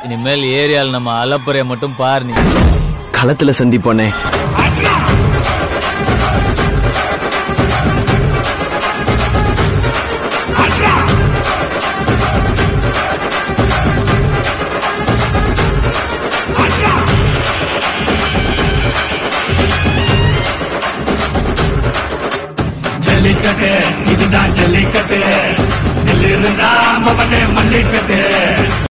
இனிமேல் ஏரியால நம்ம அலப்புறைய மட்டும் பாரு நீ. களத்துல சந்திப்போனே. ஜல்லிக்கட்டு இதுதான் ஜல்லிக்கட்டு, தில்லிருந்தா மவனே மல்லிக்கட்டு.